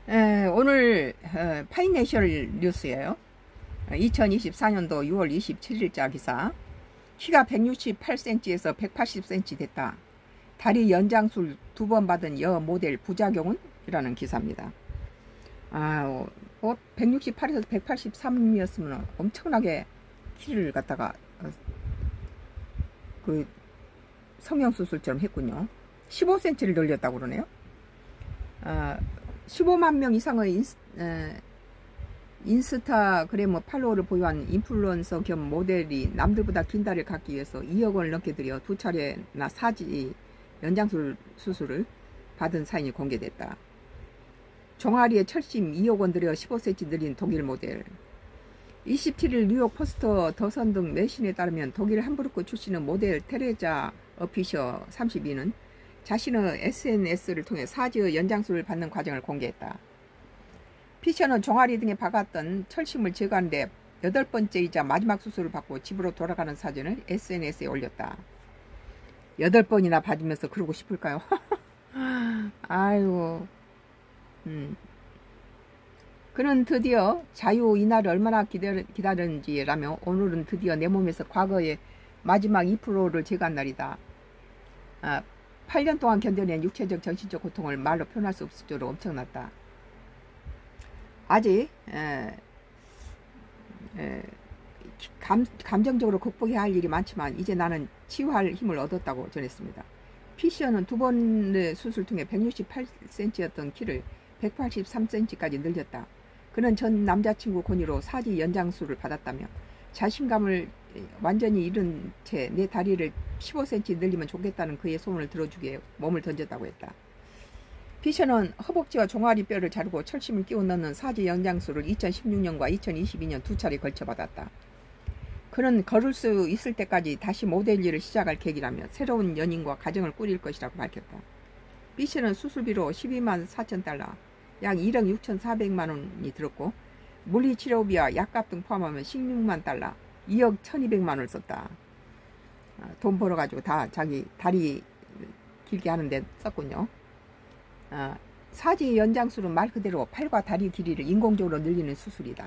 오늘 파이내셜 뉴스예요. 2024년도 6월 27일자 기사. 키가 168cm에서 180cm 됐다. 다리 연장술 2번 받은 여 모델 부작용은? 이라는 기사입니다. 168에서 183이었으면 엄청나게 키를 갖다가 그 성형수술처럼 했군요. 15cm를 늘렸다고 그러네요. 15만 명 이상의 인스타그램 팔로워를 보유한 인플루언서 겸 모델이 남들보다 긴 다리를 갖기 위해서 2억 원을 넘게 들여 2차례나 사지 연장술 수술을 받은 사인이 공개됐다. 종아리에 철심 2억 원 들여 15cm 늘린 독일 모델. 27일 뉴욕 포스터 더선 등 매신에 따르면 독일 함부르크 출신의 모델 테레자 어피셔 32는 자신의 SNS를 통해 사지의 연장술을 받는 과정을 공개했다. 피셔는 종아리 등에 박았던 철심을 제거한 데 8번째이자 마지막 수술을 받고 집으로 돌아가는 사진을 SNS에 올렸다. 8번이나 받으면서 그러고 싶을까요? 아이고. 그는 드디어 자유 이날을 얼마나 기다렸는지라며 오늘은 드디어 내 몸에서 과거의 마지막 2%를 제거한 날이다. 8년 동안 견뎌낸 육체적 정신적 고통을 말로 표현할 수 없을 정도로 엄청났다. 아직 감정적으로 극복해야 할 일이 많지만 이제 나는 치유할 힘을 얻었다고 전했습니다. 피셔는 2번의 수술 통해 168cm였던 키를 183cm까지 늘렸다. 그는 전 남자친구 권유로 사지 연장술을 받았다며 자신감을 완전히 잃은 채 내 다리를 15cm 늘리면 좋겠다는 그의 소원을 들어주기에 몸을 던졌다고 했다. 피셔는 허벅지와 종아리 뼈를 자르고 철심을 끼워 넣는 사지 연장술을 2016년과 2022년 2차례 걸쳐 받았다. 그는 걸을 수 있을 때까지 다시 모델 일을 시작할 계획이라며 새로운 연인과 가정을 꾸릴 것이라고 밝혔다. 피셔는 수술비로 12만 4천 달러, 약 1억 6,400만 원이 들었고 물리치료비와 약값 등 포함하면 16만 달러, 2억 1,200만 원을 썼다. 돈 벌어가지고 다 자기 다리 길게 하는데 썼군요. 사지 연장술은 말 그대로 팔과 다리 길이를 인공적으로 늘리는 수술이다.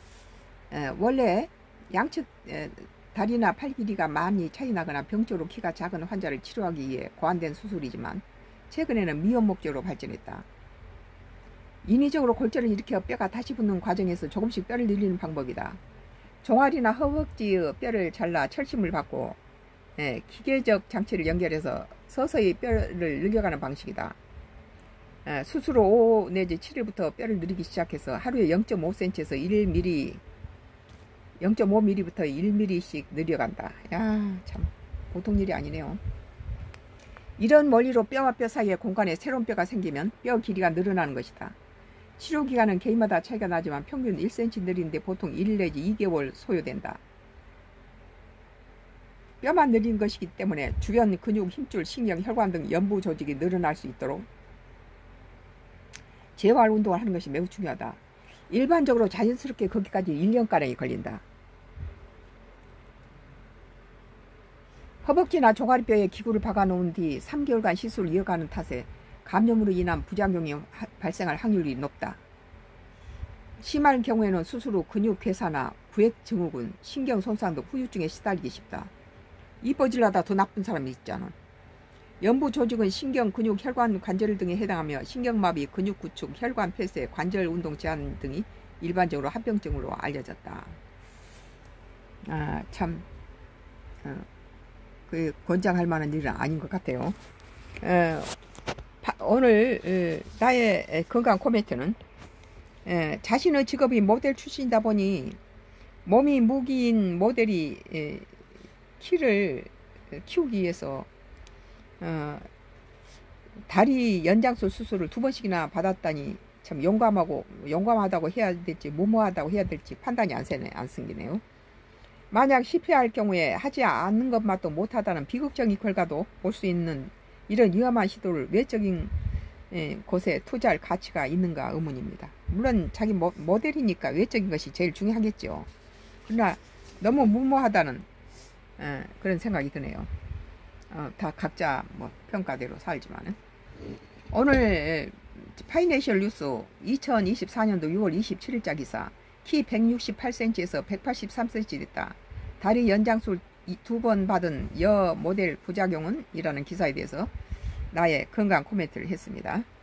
원래 양측 다리나 팔 길이가 많이 차이 나거나 병적으로 키가 작은 환자를 치료하기 위해 고안된 수술이지만 최근에는 미용 목적으로 발전했다. 인위적으로 골절을 일으켜 뼈가 다시 붙는 과정에서 조금씩 뼈를 늘리는 방법이다. 종아리나 허벅지의 뼈를 잘라 철심을 받고 기계적 장치를 연결해서 서서히 뼈를 늘려가는 방식이다. 수술 후 5 내지 7일부터 뼈를 늘리기 시작해서 하루에 0.5cm에서 1mm, 0.5mm부터 1mm씩 늘려간다. 야, 참 보통 일이 아니네요. 이런 원리로 뼈와 뼈 사이의 공간에 새로운 뼈가 생기면 뼈 길이가 늘어나는 것이다. 치료 기간은 개인마다 차이가 나지만 평균 1cm 늘리는데 보통 1 내지 2개월 소요된다. 뼈만 늘린 것이기 때문에 주변 근육, 힘줄, 신경, 혈관 등 연부 조직이 늘어날 수 있도록 재활 운동을 하는 것이 매우 중요하다. 일반적으로 자연스럽게 거기까지 1년가량이 걸린다. 허벅지나 종아리뼈에 기구를 박아놓은 뒤 3개월간 시술을 이어가는 탓에 감염으로 인한 부작용이 발생할 확률이 높다. 심할 경우에는 수술 후 근육 괴사나 구획증후군, 신경 손상 등 후유증에 시달리기 쉽다. 이뻐지려다 더 나쁜 사람이 있잖아. 연부 조직은 신경, 근육, 혈관, 관절 등에 해당하며 신경마비, 근육 구축, 혈관 폐쇄, 관절 운동 제한 등이 일반적으로 합병증으로 알려졌다. 참 그 권장할 만한 일은 아닌 것 같아요. 오늘 나의 건강 코멘트는 자신의 직업이 모델 출신이다 보니 몸이 무기인 모델이 키를 키우기 위해서 다리 연장술 수술을 2번씩이나 받았다니 참 용감하다고 해야 될지 무모하다고 해야 될지 판단이 안 생기네요. 만약 실패할 경우에 하지 않는 것만도 못하다는 비극적인 결과도 볼 수 있는 이런 위험한 시도를 외적인 곳에 투자할 가치가 있는가 의문입니다. 물론 자기 모델이니까 외적인 것이 제일 중요하겠죠. 그러나 너무 무모하다는 그런 생각이 드네요. 다 각자 평가대로 살지만은. 오늘 파이낸셜 뉴스 2024년도 6월 27일자 기사. 키 168cm에서 183cm 됐다. 다리 연장술 2번 받은 여 모델 부작용은? 이라는 기사에 대해서 나의 건강 코멘트를 했습니다.